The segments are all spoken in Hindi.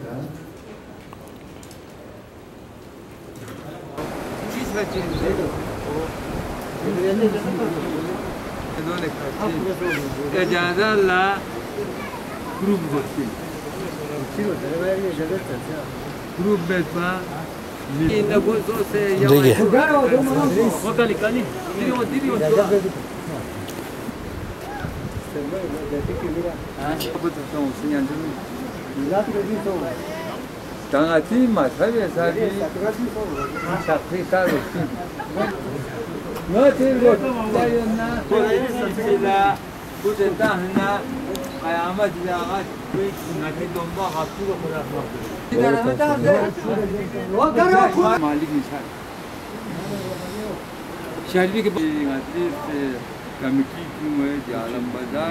शहरी के कमिटी की आलम बाजार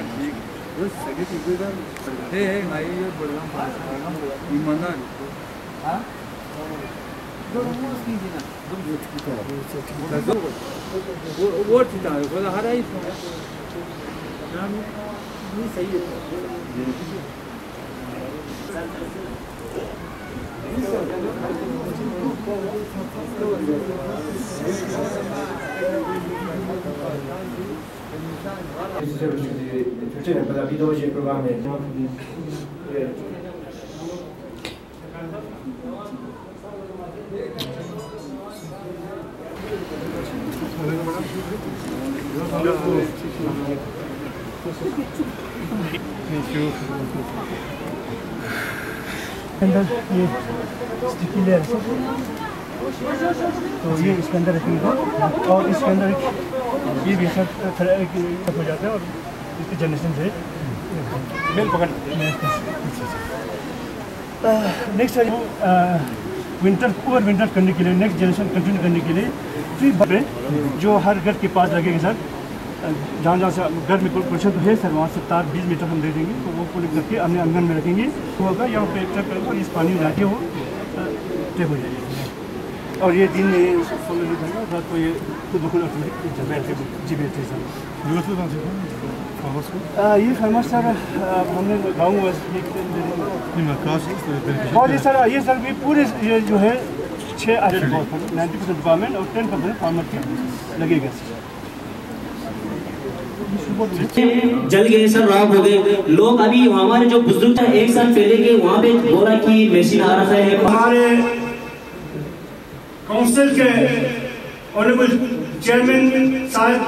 है ईमानदार वोट हरा ही सही है। per la vita oggi è probabilmente अंदर ये स्टिकी लेयर तो ये इसके अंदर रखेंगे और इसके अंदर ये भी सब हो जाता है और इसकी जनरेशन से मेल पकड़ नेक्स्ट विंटर ओवर विंटर करने के लिए नेक्स्ट जनरेशन कंटिन्यू करने के लिए फ्री बफे जो हर घर के पास लगेंगे सर जहाँ जहाँ से घर में पोल्यूशन तो है सर वहाँ से तार 20 मीटर हम दे देंगे तो वो पुलिस करके अपने आंगन में रखेंगे तो होगा यहाँ पे ट्रक इस पानी में जाके वो ट्रैक हो जाएगी और ये दिन में फॉलो नहीं करेगा रात को ये खुद ब खुद ऑटोमेटिक जी बैठे सर ये फेमस सर हमने गाँव और ये सर भी पूरे ये जो है 6 90% डिपार्टमेंट और 10% फार्मर के लगेगा जल गए सर, राख हो गए लोग। अभी हमारे जो बुजुर्ग था एक साल पहले के वहाँ पे बोला कि मशीन आ रहा है। हमारे काउंसिल के ऑनरेबल चेयरमैन साहब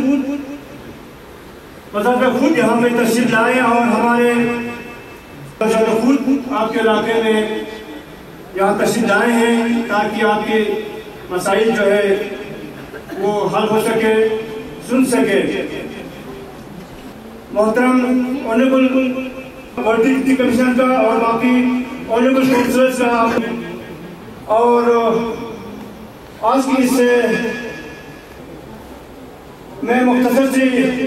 खुद यहाँ पे तशरीफ लाए और हमारे खुद आपके इलाके में यहाँ तशरीफ लाए हैं ताकि आपके मसाइल जो है वो हल हो सके, सुन सके। मोहतरम ऑनरेबल वाटर कमीशन का और बाकी ऑनरेबल काउंसिलर्स का और आज की इससे मैं मुख्तसर से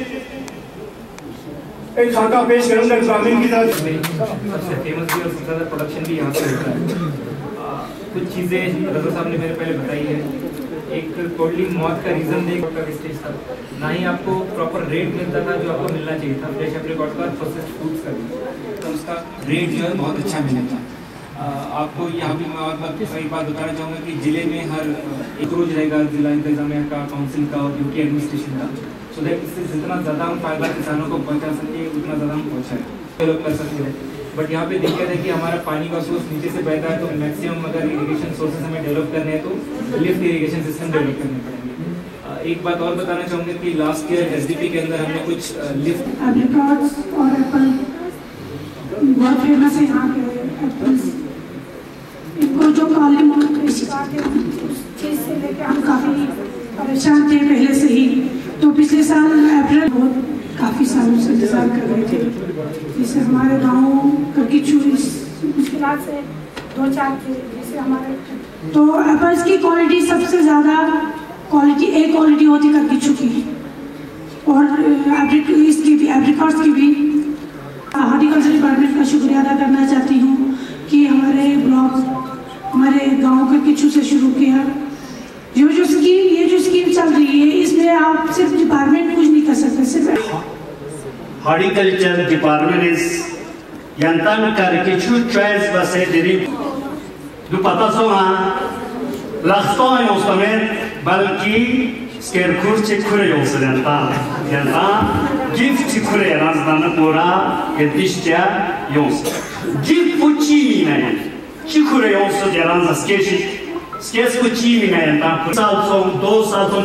एक खाका पेश करूंगा ग्रामीण की तरफ। सबसे फेमस भी और सबसे ज़्यादा प्रोडक्शन भी यहाँ पे होता है। कुछ चीज़ें रज़ा साहब ने मेरे पहले बताई है। एक कोल्ड ड्रिंक मौत का रीज़न देख का वेस्टेज था, ना ही आपको प्रॉपर रेट मिलता था जो आपको मिलना चाहिए था। फ्रेश एप्रिकॉट का प्रोसेस्ड फूड्स का भी तो उसका रेट जो है बहुत अच्छा मिला था। आपको यहाँ भी मैं एक बात बताना चाहूँगा कि ज़िले में हर एक रोज़ रहेगा जिला इंतजामिया का, काउंसिल का और ड्यूटी एडमिनिस्ट्रेशन का, सो दैट इससे जितना ज़्यादा हम फायदा किसानों को पहुँचा सके उतना ज़्यादा हम पहुँचाएँ डेवलप कर सकते हैं। बट यहाँ पे दिक्कत है कि हमारा पानी का सोर्स नीचे से बहता है, तो मैक्सिमम अगर इरिगेशन सोर्सेज हमें डेवलप करने हैं तो लिफ्ट इरिगेशन सिस्टम डेवलप करने पड़ेंगे। एक बात और बताना चाहूँगा कि लास्ट ईयर एसडीपी के अंदर हमने कुछ लिफ्ट एप्रिकॉट्स और एप्पल बहुत फेमस है यहाँ के एप्पल्स। इनको जो काले मोड़ की शिकायत है उस चीज़ से लेकर हम काफ़ी परेशान थे पहले से ही। तो पिछले साल अप्रैल बहुत काफ़ी सालों से इंतजार कर रहे थे, जिससे हमारे गाँव ककीचू इस मुश्किलात से 2-4 थे। जैसे हमारे तो एप्पल्स की क्वालिटी सबसे ज़्यादा क्वालिटी क्वालिटी होती ककीचू की और इसकी भी एप्रिकॉट्स की भी। हॉर्टिकल्चर डिपार्टमेंट का शुक्रिया अदा करना चाहती हूँ कि हमारे ब्लॉक हमारे गाँव ककीचू से शुरू किया। ये जो स्कीम चल रही है इसमें आप सिर्फ डिपार्टमेंट कुछ नहीं कर सकते, सिर्फ horticulture department is yantan karke chu choice base diri du pata sona lakhto yostamet balki skerkur chekure yosrenta yanta gift chekure razdana pora edishcha yos gift puchi minay chekure yos jaranza skeshi skes puchi minay yanta salson do salson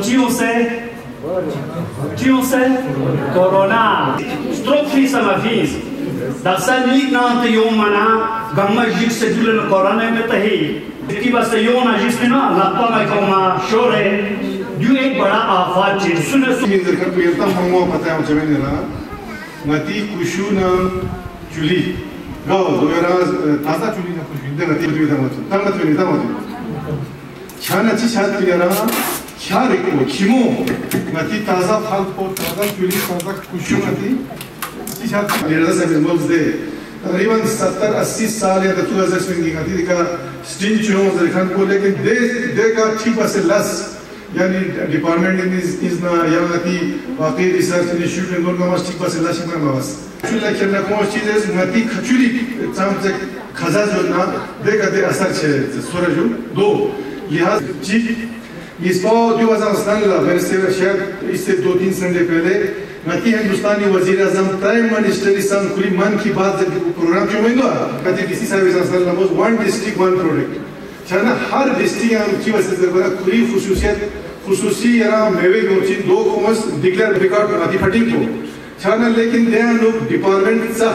chiose corona strophi samafis daksan nik na te yomana gamma jik se julen corona में तही की बस योना जिसमें ना लगता है कि हम शोरे जो एक बड़ा आफत है सुने सुने देखकर तो ये तम हमको पता है मुझे नहीं ना नती कुशुना चुली गाओ दो यार ताज़ा चुली ना कुछ बिंदे नती चुली था मुझे तंग चुली था मुझे छाना ची छात यारा क्या रेको किमो नती ताज़ा फल को ताज़ा चुली ताज़ा कुशुना थी ची छात यारा से मैं बोल दे तकरीबन 70-80 साल या 2000 में की थी का स्टिंच हो जरखान को लेकिन दे का ठीक बस लस यानी डिपार्टमेंट इज ना यहाँ की वाकई रिसर्च इंस्टीट्यूट में दोनों का ठीक बस लस में बस चुला करना कौन चीज़ है नती खचुली चाम से खजा जो ना दे का दे असर छे सूरज दो लिहाज जी इस बार 2007 ला मैंने शायद इससे 2-3 संडे पहले नती हिंदुस्तानी वज़ीर आज़म प्राइम मिनिस्टर इसान खुली मन की बात प्रोग्राम जो में दो कभी किसी सर्विस आसान नमोज वन डिस्ट्रिक्ट वन प्रोडक्ट चना हर डिस्ट्रिक्ट यहाँ की वजह से जरूर खुली खुसूसी यारा मेवे गोची दो कॉमर्स डिक्लेयर रिकॉर्ड नती फटिंग को चना लेकिन दें लोग डिपार्टमेंट सा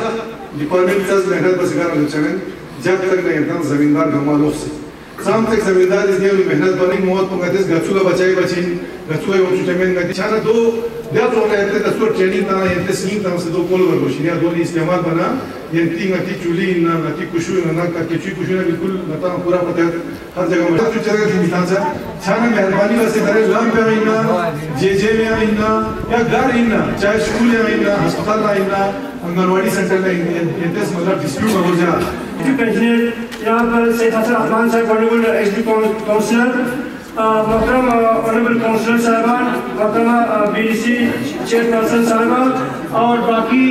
मेहनत बस कर रहे चलन जब तक नहीं इतना जमींदार गमालों से शाम तक जमींदार इसलिए मेहनत बनी मौत को कहते गचुला बचाई बची गचुला वो चुटेमें गति चना दो dia tu orang yang terus training tanah yang terus ni tanah sedok pol berbosi ni adoni istiamal bana yang tinggal di culi na nanti kushu na nak kecui kushu na बिल्कुल नता पूरा पता हर जगह में तो जगह की मिठास है छाना मेहरबानी वैसे करे लाम पे आईना जे में आईना या घर आईना चाहे स्कूल में आईना अस्पताल में आईना अंगनवाड़ी सेंटर में ये तेज मतलब डिस्ट्रिक्ट में हो जा एजुकेशन यहाँ पर सैयद हसन रहमान साहब ऑनरेबल एसडी काउंसलर मोहतरम ऑनरेबल काउंसलर साहबान मोहतरम बीडीसी चेयरपर्सन साहबा और बाकी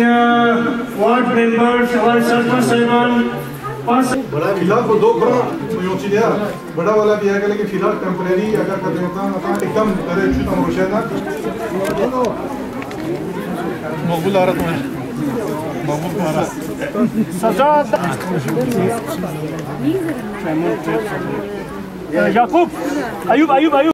वार्ड मेंबर्स हमारे सरपंच साहबान बड़ा फिलहाल को दो बड़ा योची दिया बड़ा वाला भी है लेकिन फिलहाल टेम्परेरी अगर कर देता हूँ तो एकदम करे छूटा रोशे ना मकबूल आ रहा तुम्हें मकबूल आ रहा सजाद याकूब अयूब